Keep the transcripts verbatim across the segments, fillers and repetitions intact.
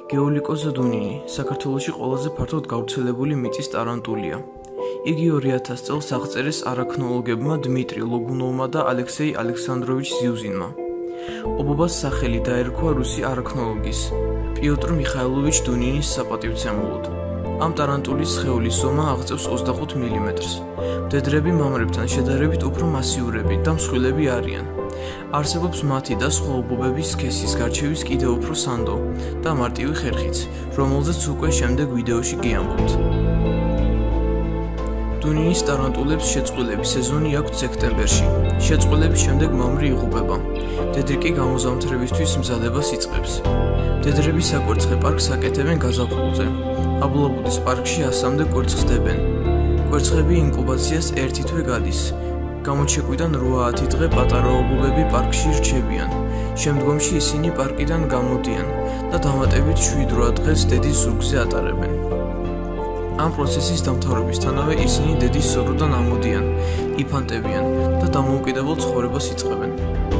გეოლიკოზა დუნინი საქართველოში ყველაზე ფართოდ გავრცელებული მიწის ტარანტულია. იგი ორი ათას წელს აღწერეს არაქნოლოგებმა დმიტრი ლოგუნოვმა და ალექსეი ალექსანდროვიჩ ზიუზინმა. ობობას სახელი დაერქვა რუსი არაქნოლოგის პიოტრ მიხაილოვიჩ დუნინის საპატივცემულოდ. ამ ტარანტულის სხეულის ზომა აღწევს ოცდახუთ მილიმეტრს. მდედრები მამრებთან შედარებით უფრო მასიურები და მსხვილები არიან. არსებობს მათი და სხვა ობობების სქესის გარჩევის კიდევ უფრო სანდო და მარტივი ხერხიც, რომელზეც უკვე შემდეგ ვიდეოში გიამბობთ. დუნინის ტარანტულებს შეწყვილების სეზონი აქვთ სექტემბერში. შეწყვილების შემდეგ მამრი იღუპება. მდედრი კი გამოზამთრებისთვის მზადებას იწყებს. მდედრები საკვერცხე პარკს აკეთებენ გაზაფხულზე. აბლაბუდის პარკში ასამდე კვერცხს დებენ. კვერცხები ინკუბაციას ერთი თვე გადის. გამოჩეკვიდან რვა-ათი დღე პატარა ობობები პარკში რჩებიან. შემდგომში ისინი პარკიდან გამოდიან და დამატებით შვიდ-რვა დღეს დედის ზურგზე ატარებენ. ამ პროცესის დამთავრებისთანავე ისინი დედის სოროდან ამოდიან, იფანტებიან და დამოუკიდებელ ცხოვრებას იწყებენ.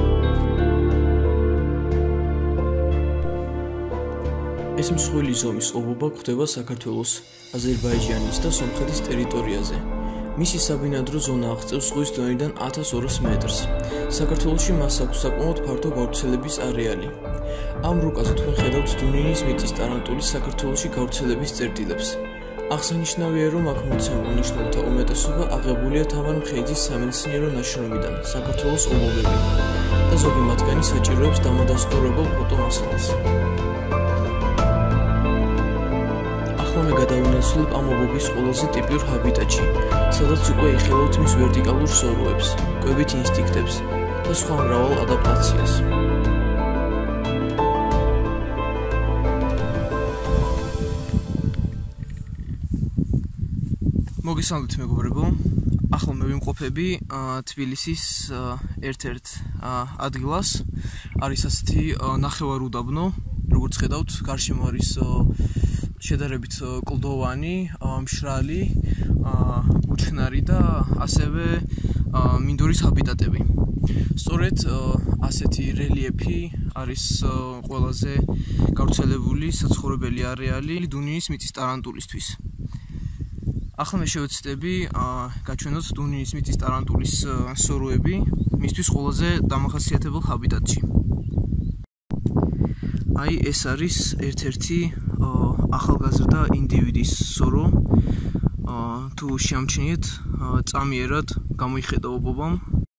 ეს მსხვილი ზომის ობობა გვხვდება საქართველოს, აზერბაიჯანის და სომხეთის ტერიტორიაზე. მისი საბინადრო ზონა აღწევს ზღვის დონიდან ათას ორას მეტრს. საქართველოში მას აქვს საკმაოდ ფართო გავრცელების არეალი. ამ რუკაზე თქვენ ხედავთ დუნინის მიწის ტარანტულის საქართველოში გავრცელების წერტილებს. აღსანიშნავია, რომ აქ მოცემულ ნიშნულთა უმეტესობა აღებულია თამარ მხეიძის სამეცნიერო ნაშრომიდან საქართველოს ობობები და ზოგი მათგანი საჭიროებს დამადასტურებელ ფოტომასალას. ახლა გადავინაცვლებ ამ ობობის ყველაზე ტიპიურ ჰაბიტატში, სადაც უკვე იხილავთ მის ვერტიკალურ სოროებს, კვებით ინსტინქტებს და სხვა მრავალ ადაპტაციას. მოგესალმებით მეგობრებო, ახლა მე ვიმყოფები თბილისის ერთ-ერთ ადგილას, არის ასეთი ნახევარუდაბნო, როგორც ხედავთ, გარშემო არის შედარებით კლდოვანი, მშრალი, უჩქნარი და ასევე მინდვრის ჰაბიტატები. სწორედ ასეთი რელიეფი არის ყველაზე გავრცელებული საცხოვრებელი არეალი დუნინის მიწის ტარანტულისთვის. ახლა მე შევეცდები გაჩვენოთ დუნინის მიწის ტარანტულის სოროები მისთვის ყველაზე დამახასიათებელ ჰაბიტატში. აი ეს არის ერთ-ერთი ახალგაზრდა ინდივიდის სორო. თუ შემჩნიეთ, წამიერად გამოიხედა ობობამ.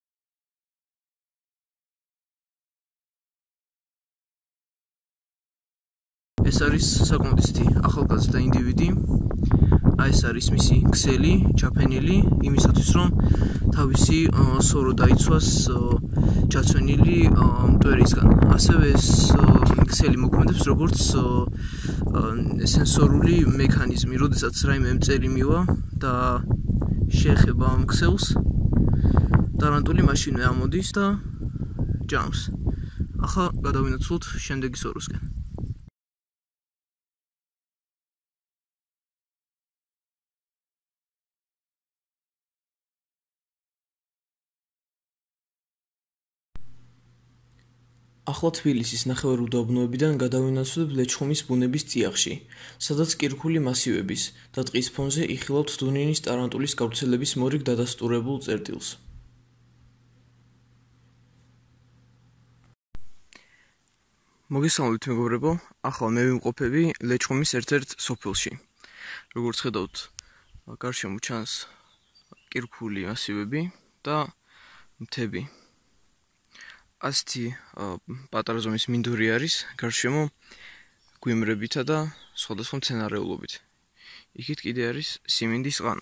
ეს არის საკმაოდ ისეთი ახალგაზრდა ინდივიდი. აი ეს არის მისი ქსელი, ჩაფენილი, იმისათვის რომ თავისი სორო დაიცვას ჩაცვენილი მტვერისგან. ასევე ეს ქსელი მოქმედებს როგორც სენსორული მექანიზმი, როდესაც რაიმე მწერი მივა და შეეხება ამ ქსელს, ტარანტული მაშინვე ამოდის და ჯამს. ახლა გადავინაცვლოთ შემდეგი სოროსკენ. ახლა თბილისის ნახევარუდაბნოებიდან გადავინაცვლებ ლეჩხუმის ბუნების წიაღში, სადაც კირქვული მასივების და ტყის ფონზე იხილავთ დუნინის ტარანტულის გავრცელების მორიგ დადასტურებულ წერტილს. მოგესალმებით მეგობრებო, ახლა მე ვიმყოფები ლეჩხუმის ერთ-ერთ სოფელში. როგორც ხედავთ, გარშემო ჩანს კირქვული მასივები და მთები. ასეთი პატარა ზომის მინდვრი არის გარშემო გვიმრებითა და სხვადასხვა მცენარეულობით. იქით კიდე არის სიმინდის ყანა.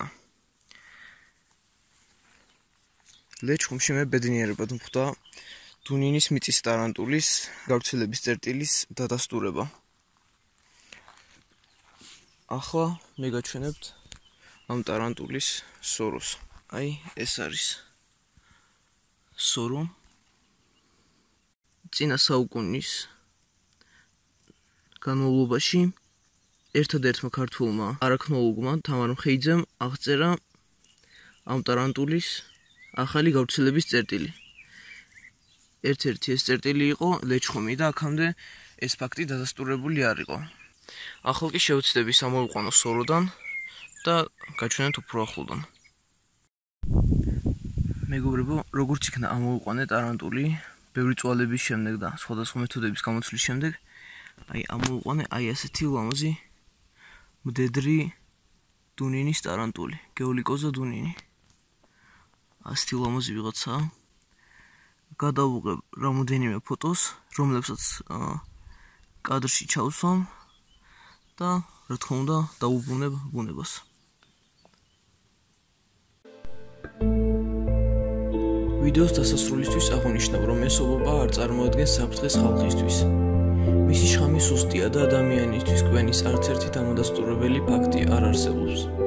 ლეჩხუმში მე ბედნიერებად მხვდა დუნინის მიწის ტარანტულის გავრცელების წერტილის დადასტურება. ახლა მე გაჩვენებთ ამ ტარანტულის სოროს. აი ეს არის სორო. წინა საუკუნის განმავლობაში ერთადერთმა ქართველმა არაქნოლოგმა თამარ მხეიძემ აღწერა ამ ტარანტულის ახალი გავრცელების წერტილი. ერთ-ერთი ეს წერტილი იყო ლეჩხუმი და აქამდე ეს ფაქტი დადასტურებული არ იყო. ახლა კი შევცდები სამოვიყვანო სოროდან და გაჩვენოთ უფრო ახლოდან. მეგობრებო, როგორც იქნა ამოვიყვანე ტარანტული, ბევრი წვალების შემდეგ და სხვადასხვა მეთოდების გამოცვლის შემდეგ, აი ამოვიყვანე აი ასეთი ლამაზი მდედრი დუნინის ტარანტული, გეოლიკოზა დუნინი. ასეთი ლამაზი ვიღაცაა. გადავუღებ რამოდენიმე ფოტოს, რომლებსაც კადრში ჩავსვამ და რა თქმა უნდა დაუბრუნებ ბუნებას. ვიდეოს დასასრულისთვის აღნიშნავ, რომ მესობობა არ წარმოადგენს საფრთხეს ხალხისთვის. მისი შხამი სუსტია და ადამიანისთვის კვენის არც ერთი დამადასტურებელი ფაქტი არ არსებობს.